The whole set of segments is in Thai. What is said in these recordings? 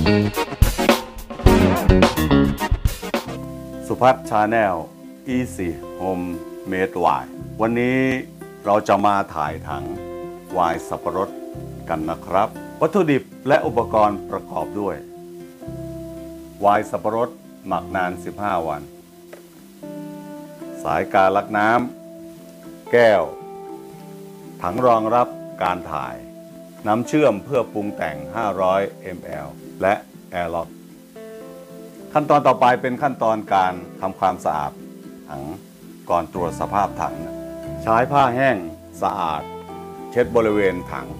สุพัฒน์ชาแนล Easy Home Made Wine วันนี้เราจะมาถ่ายถังไวน์สับปะรดกันนะครับวัตถุดิบและอุปกรณ์ประกอบด้วยไวน์สับปะรดหมักนาน15 วันสายการลักน้ำแก้วถังรองรับการถ่ายน้ำเชื่อมเพื่อปรุงแต่ง500 ml และแอร์ล็อกขั้นตอนต่อไปเป็นขั้นตอนการทำความสะอาดถังก่อนตรวจสภาพถังใช้ผ้าแห้งสะอาดเช็ดบริเวณถัง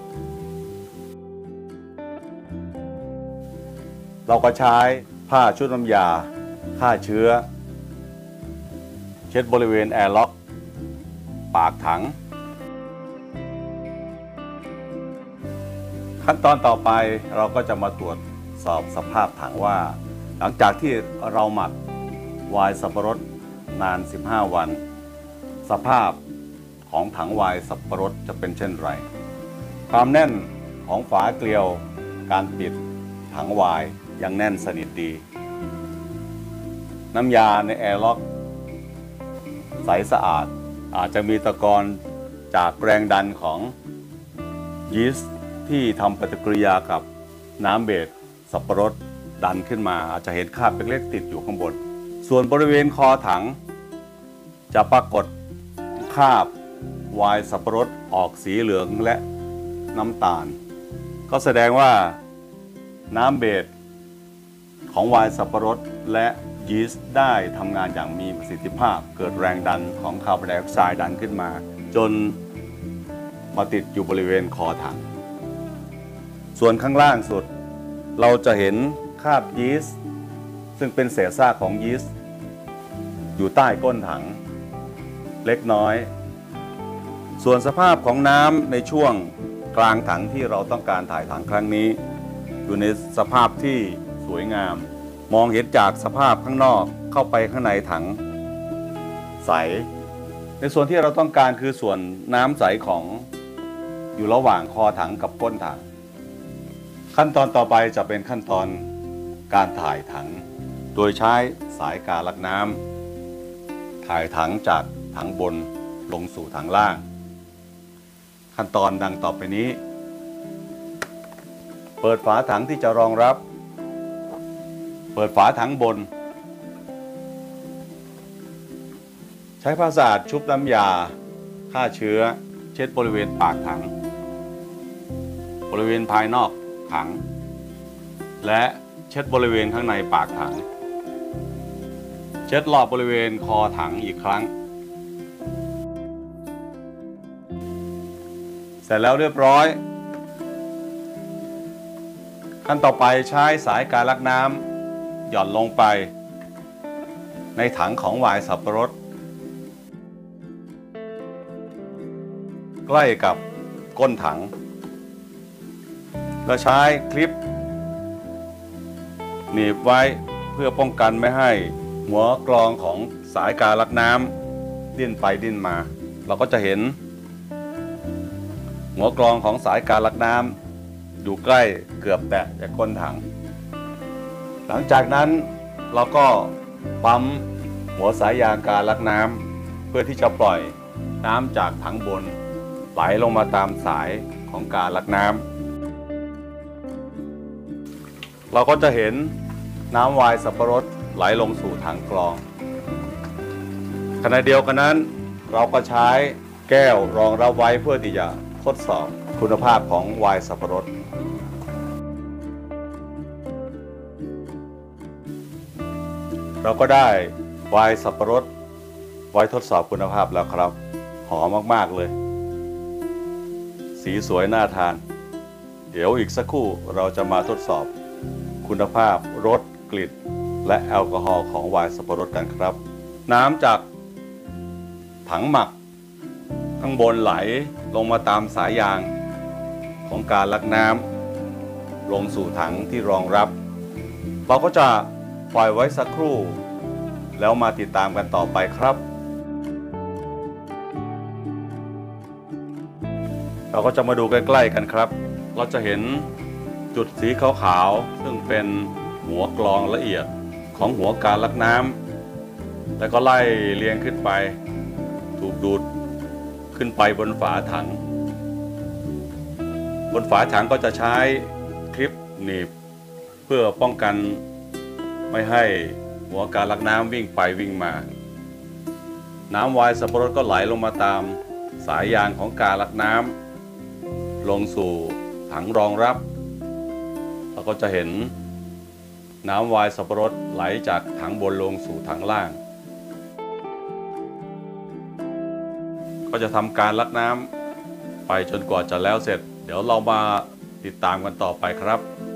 เราก็ใช้ผ้าชุบน้ำยาฆ่าเชื้อเช็ดบริเวณแอร์ล็อกปากถังขั้นตอนต่อไปเราก็จะมาตรวจสอบสภาพถังว่าหลังจากที่เราหมักไวน์สับปะรดนาน15 วันสภาพของถังไวน์สับปะรดจะเป็นเช่นไรความแน่นของฝาเกลียวการปิดถังไวน์ยังแน่นสนิทดีน้ำยาในแอร์ล็อกใสสะอาดอาจจะมีตะกอนจากแรงดันของยีสต์ที่ทำปฏิกิริยากับน้ำเบสสับปะรดดันขึ้นมาอาจจะเห็นคราบเล็กๆติดอยู่ข้างบนส่วนบริเวณคอถังจะปรากฏคราบไวน์สับปะรดออกสีเหลืองและน้ำตาลก็แสดงว่าน้ำเบสของไวน์สับปะรดและยีสต์ได้ทำงานอย่างมีประสิทธิภาพเกิดแรงดันของคาร์บอนไดออกไซด์ดันขึ้นมาจนมาติดอยู่บริเวณคอถังส่วนข้างล่างสุดเราจะเห็นคราบยีสต์ซึ่งเป็นเศษซากของยีสต์อยู่ใต้ก้นถังเล็กน้อยส่วนสภาพของน้ำในช่วงกลางถังที่เราต้องการถ่ายถังครั้งนี้อยู่ในสภาพที่สวยงามมองเห็นจากสภาพข้างนอกเข้าไปข้างในถังใสในส่วนที่เราต้องการคือส่วนน้ำใสของอยู่ระหว่างคอถังกับก้นถังขั้นตอนต่อไปจะเป็นขั้นตอนการถ่ายถังโดยใช้สายการลักน้ำถ่ายถังจากถังบนลงสู่ถังล่างขั้นตอนดังต่อไปนี้เปิดฝาถังที่จะรองรับเปิดฝาถังบนใช้ผ้าสะอาดชุบน้ำยาฆ่าเชื้อเช็ดบริเวณปากถังบริเวณภายนอกถังและเช็ดบริเวณข้างในปากถังเช็ดรอบบริเวณคอถังอีกครั้งเสร็จแล้วเรียบร้อยขั้นต่อไปใช้สายการลักน้ำหย่อนลงไปในถังของไวน์สับปะรดใกล้กับก้นถังเราใช้คลิปหนีบไว้เพื่อป้องกันไม่ให้หัวกรองของสายการลักน้ำดิ้นไปดิ้นมาเราก็จะเห็นหัวกรองของสายการลักน้ำอยู่ใกล้เกือบแตะจากก้นถังหลังจากนั้นเราก็ปั๊มหัวสายยางการลักน้ำเพื่อที่จะปล่อยน้ำจากถังบนไหลลงมาตามสายของการลักน้ำเราก็จะเห็นน้ำไวน์สับปะรดไหลลงสู่ถังกรองขณะเดียวกันนั้นเราก็ใช้แก้วรองรับไว้เพื่อที่จะทดสอบคุณภาพของไวน์สับปะรดเราก็ได้ไวน์สับปะรดไว้ทดสอบคุณภาพแล้วครับหอมมากๆเลยสีสวยน่าทานเดี๋ยวอีกสักครู่เราจะมาทดสอบคุณภาพรสกลิ่นและแอลกอฮอล์ของไวน์สับปะรดกันครับน้ำจากถังหมักข้างบนไหลลงมาตามสายยางของการลักน้ำลงสู่ถังที่รองรับเราก็จะปล่อยไว้สักครู่แล้วมาติดตามกันต่อไปครับเราก็จะมาดูใกล้ๆกันครับเราจะเห็นจุดสีขาวๆซึ่งเป็นหัวกรองละเอียดของหัวการลักน้ำแล้วก็ไล่เรียงขึ้นไปถูกดูดขึ้นไปบนฝาถังบนฝาถังก็จะใช้คลิปหนีบเพื่อป้องกันไม่ให้หัวการลักน้ำวิ่งไปวิ่งมาน้ำไวน์สับปะรดก็ไหลลงมาตามสายยางของการลักน้ำลงสู่ถังรองรับเราก็จะเห็นน้ำไวน์สับปะรดไหลจากถังบนลงสู่ถังล่างก็จะทำการลักน้ำไปจนกว่าจะแล้วเสร็จเดี๋ยวเรามาติดตามกันต่อไปครับ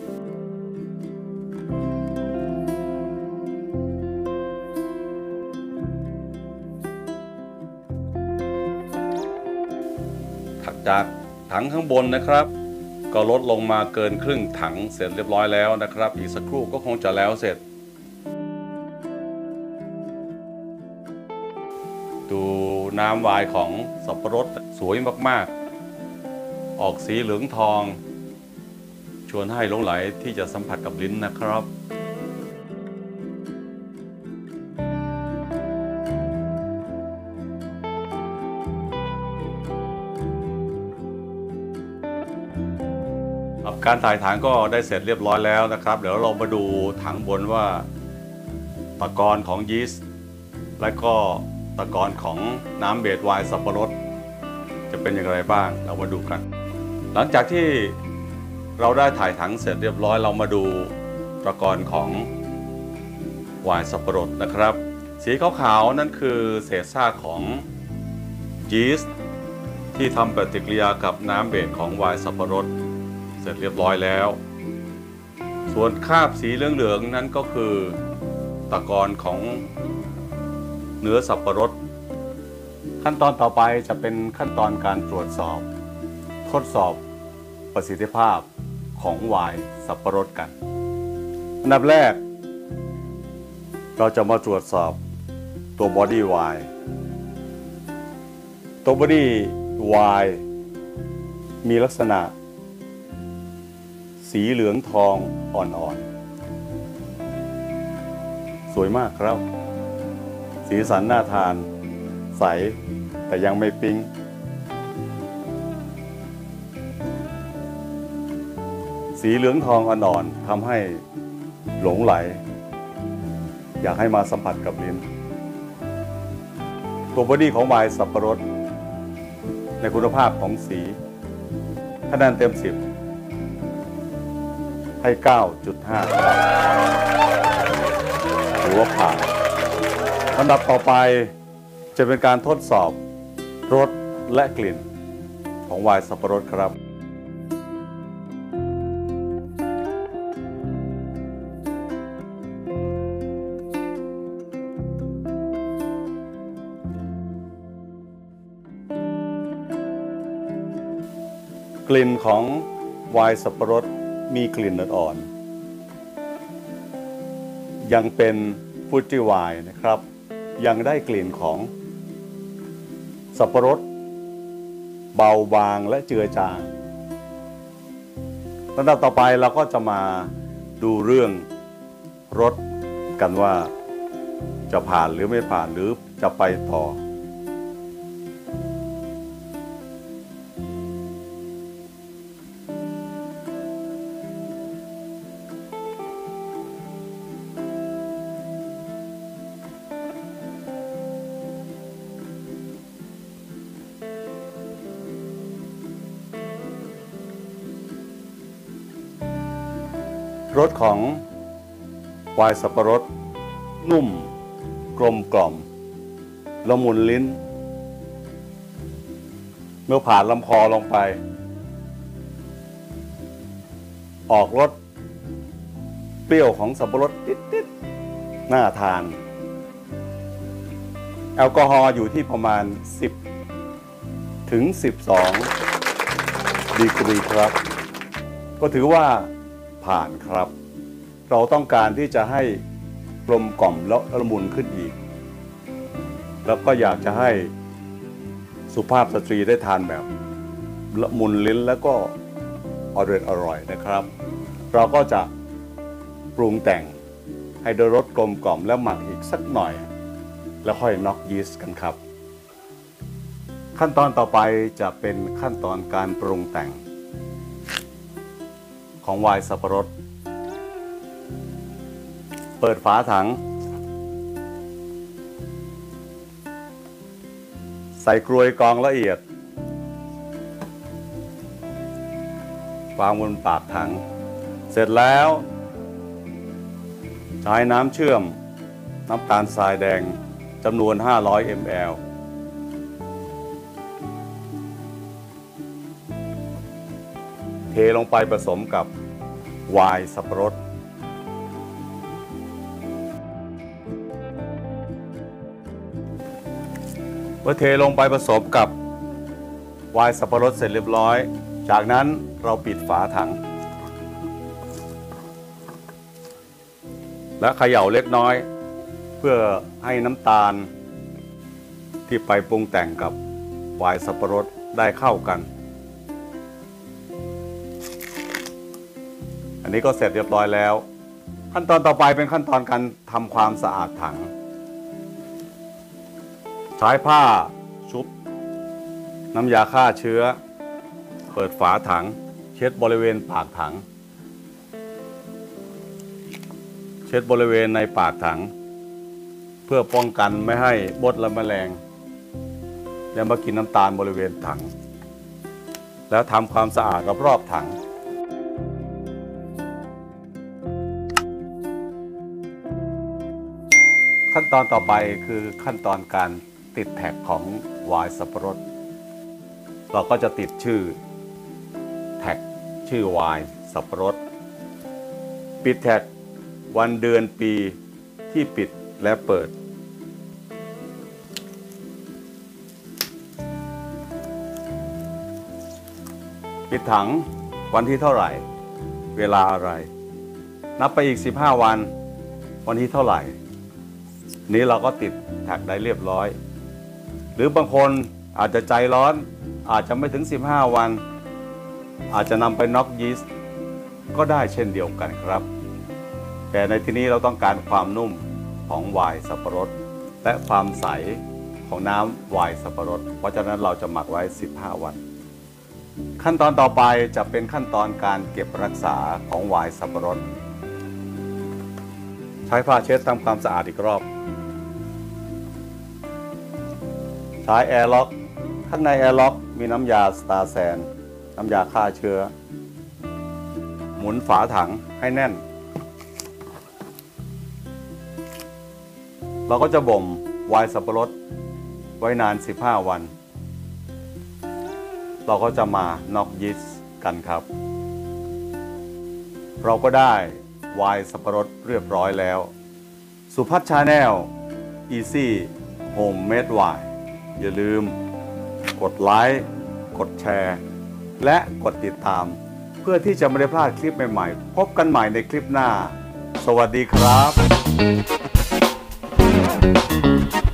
ถัดจากถังข้างบนนะครับก็ลดลงมาเกินครึ่งถังเสร็จเรียบร้อยแล้วนะครับอีกสักครู่ก็คงจะแล้วเสร็จดูน้ำไวน์ของสับปะรดสวยมากๆออกสีเหลืองทองชวนให้หลงไหลที่จะสัมผัสกับลิ้นนะครับการถ่ายถังก็ได้เสร็จเรียบร้อยแล้วนะครับเดี๋ยวเรามาดูถังบนว่าตะกอนของยีสต์และก็ตะกอนของน้ำเบสไวน์สับปะรดจะเป็นอย่างไรบ้างเรามาดูกันหลังจากที่เราได้ถ่ายถังเสร็จเรียบร้อยเรามาดูตะกอนของไวน์สับปะรดนะครับสีขาวๆนั่นคือเศษซากของยีสต์ที่ทำปฏิกิริยากับน้ำเบสของไวน์สับปะรดเสร็จเรียบร้อยแล้วส่วนคราบสีเหลืองๆนั้นก็คือตะกอนของเนื้อสับปะรดขั้นตอนต่อไปจะเป็นขั้นตอนการตรวจสอบทดสอบประสิทธิภาพของไวน์สับปะรดกันอันดับแรกเราจะมาตรวจสอบตัวบอดี้ไวน์ตัวบอดี้ไวน์มีลักษณะสีเหลืองทองอ่อนๆสวยมากครับสีสันน่าทานใสแต่ยังไม่ปิ๊งสีเหลืองทองอ่อนๆทำให้หลงไหลอยากให้มาสัมผัสกับลิ้นตัวบอดี้ของไวน์สับปะรดในคุณภาพของสีคะแนนเต็ม10ให้ 9.5 ครับถือว่าผ่านอันดับต่อไปจะเป็นการทดสอบรสและกลิ่นของไวน์สับปะรดครับกลิ่นของไวน์สับปะรดมีกลิ่นอ่อนๆยังเป็นฟรุตตี้ไวน์นะครับยังได้กลิ่นของสับปะรดเบาบางและเจือจางลำดับต่อไปเราก็จะมาดูเรื่องรสกันว่าจะผ่านหรือไม่ผ่านหรือจะไปต่อรสของไวน์สับปะรดนุ่มกลมกล่อมละมุนลิ้นเมื่อผ่านลำคอลงไปออกรสเปรี้ยวของสับปะรดนิดๆน่าทานแอลกอฮอล์อยู่ที่ประมาณ10 ถึง 12 ดีกรีครับก็ถือว่าผ่านครับเราต้องการที่จะให้กลมกล่อมและละมุนขึ้นอีกแล้วก็อยากจะให้สุภาพสตรีได้ทานแบบละมุนลิ้นแล้วก็อร่อยนะครับ เราก็จะปรุงแต่งให้ได้รสกลมกล่อมแล้วหมักอีกสักหน่อยแล้วค่อยน็อกยีสต์กันครับขั้นตอนต่อไปจะเป็นขั้นตอนการปรุงแต่งของไวน์สับปะรดเปิดฝาถังใส่กรวยกรองละเอียดวางบนปากถังเสร็จแล้วใช้น้ำเชื่อมน้ำตาลทรายแดงจำนวน500 ml เทลงไปผสมกับไวน์สับปะรดเมื่อเทลงไปผสมกับไวน์สับปะรดเสร็จเรียบร้อยจากนั้นเราปิดฝาถังและเขย่าเล็กน้อยเพื่อให้น้ำตาลที่ไปปรุงแต่งกับไวน์สับปะรดได้เข้ากันอันนี้ก็เสร็จเรียบร้อยแล้วขั้นตอนต่อไปเป็นขั้นตอนการทำความสะอาดถังใช้ผ้าชุบน้ำยาฆ่าเชื้อเปิดฝาถังเช็ดบริเวณปากถังเช็ดบริเวณในปากถังเพื่อป้องกันไม่ให้มดและแมลงและมากินน้ำตาลบริเวณถังแล้วทำความสะอาดรอบๆถังขั้นตอนต่อไปคือขั้นตอนการติดแท็กของไวน์สับปะรดเราก็จะติดชื่อแท็กชื่อไวน์สับปะรดปิดแท็กวันเดือนปีที่ปิดและเปิดปิดถังวันที่เท่าไหร่เวลาอะไรนับไปอีก15 วันวันที่เท่าไหร่นี้เราก็ติดแท็กได้เรียบร้อยหรือบางคนอาจจะใจร้อนอาจจะไม่ถึง15 วันอาจจะนำไปน็อกยีสต์ก็ได้เช่นเดียวกันครับแต่ในที่นี้เราต้องการความนุ่มของไวน์สับปะรดและความใสของน้ำไวน์สับปะรดเพราะฉะนั้นเราจะหมักไว้15 วันขั้นตอนต่อไปจะเป็นขั้นตอนการเก็บรักษาของไวน์สับปะรดใช้ผ้าเช็ดทำความสะอาดอีกรอบใช้แอร์ล็อกข้างในแอร์ล็อกมีน้ำยาสตาร์แซนน้ำยาฆ่าเชื้อหมุนฝาถังให้แน่นเราก็จะบ่มไวน์สับปะรดไว้นาน15 วันเราก็จะมาน็อกยีสต์กันครับเราก็ได้ไวน์สับปะรดเรียบร้อยแล้วสุพัฒน์ชาแนล Easy Homemade Wine อย่าลืมกดไลค์กดแชร์และกดติดตามเพื่อที่จะไม่ได้พลาดคลิปใหม่ๆพบกันใหม่ในคลิปหน้าสวัสดีครับ